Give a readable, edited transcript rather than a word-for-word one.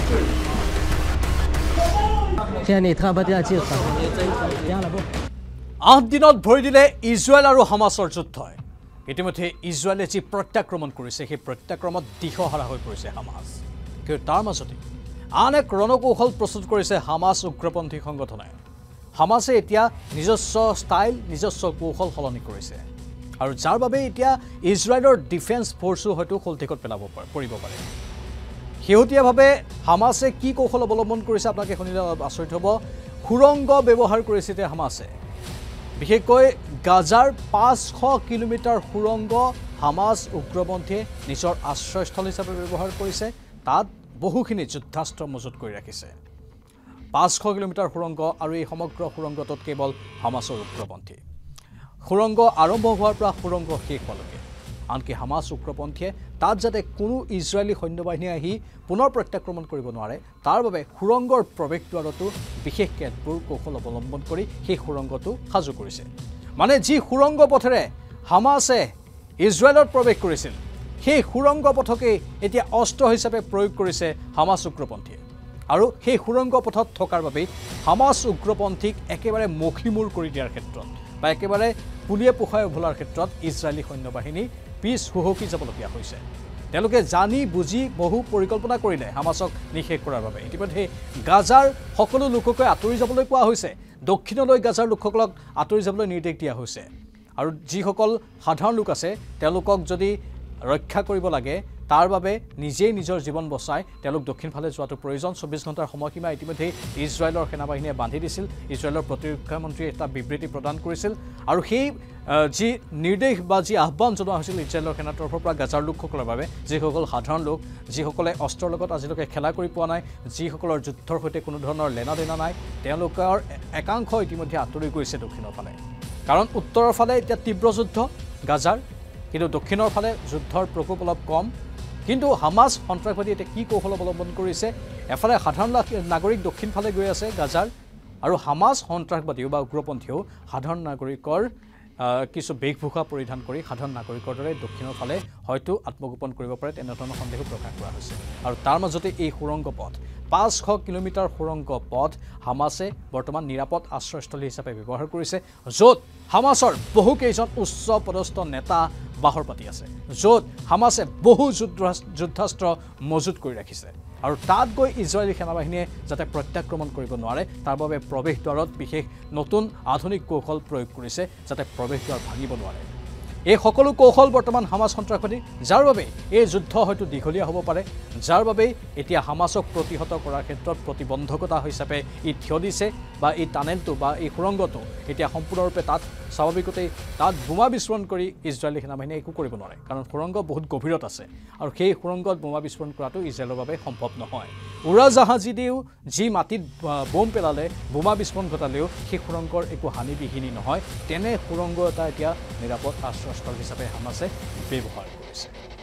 8 দিনত ভৰি দিলে ইজৰাইল আৰু হামাছৰ যুদ্ধই ইতিমধ্যে ইজৰাইলে যি প্ৰত্যাক্ৰমণ কৰিছে সেই প্ৰত্যাক্ৰমণত দিশহাৰা হৈ পৰিছে হামাছ কিন্তু তাৰ মাজতে আন এক ৰণকৌশল প্ৰস্তুত কৰিছে হামাছ উগ্ৰপন্থী সংগঠনে হামাছে এতিয়া নিজস্ব ষ্টাইল নিজস্ব কৌশল সলনি কৰিছে আৰু যাৰ বাবে এতিয়া ইজৰাইলৰ ডিফেন্স ফৰ্চো হয়তো খলঠিকত পেলাব পৰিব পাৰে শেহতীয়াভাৱে হামাছে কি কৌশল অৱলম্বন কৰিছে আপোনাক শুনিলে আচৰিত হ'ব সুৰংগ ব্যৱহাৰ কৰিছে হামাছে বিশেষকৈ গাজাৰ 500 কিলোমিটাৰ সুৰংগ হামাছ উগ্ৰপন্থীয়ে নিজৰ আশ্ৰয়স্থল হিচাপে ব্যৱহাৰ কৰিছে তাত বহুখিনি যুদ্ধাস্ত্ৰ মজুত কৰি ৰাখিছে 500 কিলোমিটাৰ সুৰংগ আৰু এই সমগ্ৰ সুৰংগটোত কেৱল হামাছৰ উগ্ৰপন্থী সুৰংগ আৰম্ভ হোৱাৰ পৰা সুৰংগ শেষ হোৱালৈকে আনকি হামাছ উগ্ৰপন্থীয়ে তাত যাতে কোনো ইজৰাইলী সৈন্যবাহিনী আহি পুনৰ প্ৰত্যাক্ৰমণ কৰিব নোৱাৰে তাৰ বাবে সুৰংগৰ প্ৰৱেশদ্বাৰতো বিশেষ কেতবোৰ কৌশল অৱলম্বন কৰি সেই সুৰংগটো সাজু কৰিছে মানে যি সুৰংগ পথেৰে হামাছে ইজৰাইলত প্ৰৱেশ কৰিছিল সেই সুৰংগ পথকে এতিয়া অস্ত্ৰ হিচাপে প্ৰয়োগ কৰিছে হামাছ উগ্ৰপন্থীয়ে আৰু সেই সুৰংগ পথত থকাৰ বাবে হামাছ উগ্ৰপন্থীক একেবাৰে মখিমূৰ কৰি দিয়াৰ ক্ষেত্ৰত বা একেবাৰে পুলিয়ে পোখাই ভোলাৰ ক্ষেত্ৰত ইজৰাইলী সৈন্যবাহিনী পিছ হুহকি যাবলগীয়া হৈছে তেওঁলোকে জানি বুজি বহু পৰিকল্পনা কৰিলে হামাছক নিষেধ কৰাৰ বাবে ইতিমধ্যে গাজাৰ সকলো লোককে আঁতৰি যাবলৈ কোৱা হৈছে দক্ষিণলৈ গাজাৰ লোকসকলক আঁতৰি যাবলৈ নিৰ্দেশ দিয়া হৈছে আৰু যিসকল সাধাৰণ লোক আছে তেওঁলোকক যদি ৰক্ষা কৰিব লাগে তাৰ বাবে নিজেই নিজৰ জীৱন বচাই তেওঁলোক দক্ষিণ ফালে যোৱাটো প্ৰয়োজন 24 ঘণ্টাৰ সময়সীমা ইতিমধ্যে ইজৰাইলৰ সেনাবাহিনীয়ে বান্ধি দিছিল ইজৰাইলৰ প্ৰতিৰক্ষা মন্ত্ৰীয়ে এটা বিবৃতি প্ৰদান কৰিছিল আৰু সেই যি নিৰ্দেশ বা যি আহ্বান জনোৱা হৈছিল ইজৰাইলৰ সেনাৰ তৰফৰ পৰা গাজাৰ লোকসকলৰ বাবে যিসকল সাধাৰণ লোক যিসকলে অস্ত্ৰৰ লগত আজিলৈকে খেলা কৰি পোৱা নাই যিসকলৰ যুদ্ধৰ সৈতে কোনো ধৰণৰ লেনাদেনা নাই তেওঁলোকৰ একাংশ ইতিমধ্যে আঁতৰি গৈছে দক্ষিণৰ ফালে কাৰণ উত্তৰৰ ফালে এতিয়া তীব্ৰ যুদ্ধ গাজাৰ কিন্তু দক্ষিণৰ ফালে যুদ্ধৰ প্ৰকোপ অলপ কম কিন্তু হামাছ সন্ত্ৰাসবাদী এতিয়া কি কৌশল অৱলম্বন কৰিছে এফালে সাধাৰণ নাগৰিক দক্ষিণ ফালে গৈ আছে গাজাৰ আৰু হামাছ সন্ত্ৰাসবাদীও বা উগ্ৰপন্থীও সাধাৰণ নাগৰিকৰ কিছু বেশভূষা পৰিধান কৰি সাধাৰণ নাগৰিকৰ দৰে দক্ষিণৰ ফালে হয়তো আত্মগোপন কৰিব পাৰে তেনেধৰণৰ সন্দেহ প্ৰকাশ কৰা হৈছে আৰু তাৰ মাজতে এই সুৰংগ পথ 500 কিলোমিটাৰ সুৰংগ পথ হামাছে বৰ্তমান নিৰাপদ আশ্ৰয়স্থলী হিচাপে ব্যৱহাৰ কৰিছে য'ত হামাছৰ বহু কেইজন উচ্চ পদস্থ নেতা বাহৰ পাতি আছে য'ত হামাছে বহু যুদ্ধাস্ত্ৰ মজুত কৰি ৰাখিছে আৰু তাত গৈ ইজৰাইলী সেনাবাহিনীয়ে যাতে প্ৰত্যাক্ৰমণ কৰিব নোৱাৰে তাৰ বাবে প্ৰৱেশদ্বাৰত বিশেষ নতুন আধুনিক কৌশল প্ৰয়োগ কৰিছে যাতে প্ৰৱেশদ্বাৰ ভাঙিব নোৱাৰে এই সকলো কৌশল বৰ্তমান হামাছ সন্ত্ৰাসবাদী যাৰ বাবে এই যুদ্ধ হয়তো দীঘলীয়া হ'ব পাৰে যাৰ বাবে এতিয়া হামাছক প্ৰতিহত কৰাৰ ক্ষেত্ৰত প্ৰতিবন্ধকতা হিচাপে ই থিয় দিছে বা এই টানেলটো বা এই সুৰংগটো এতিয়া সম্পূৰ্ণৰূপে তাত স্বাভাৱিকতেই তাত বোমা বিস্ফোৰণ কৰি ইজৰাইলী সেনাবাহিনীয়ে একো কৰিব নোৱাৰে কাৰণ সুৰংগ বহুত গভীৰত আছে আৰু সেই সুৰংগত বোমা বিস্ফোৰণ কৰাটো ইজৰাইলৰ বাবে সম্ভৱ নহয় উৰাজাহাজেদিও যি মাটিত বোম পেলালে বোমা বিস্ফোৰণ ঘটালেও সেই সুৰংগৰ একো হানিবিহীনি নহয় তেনে সুৰংগ এটা এতিয়া নিৰাপদ আশ্ৰয়স্থল হিচাপে হামাছে ব্যৱহাৰ কৰিছে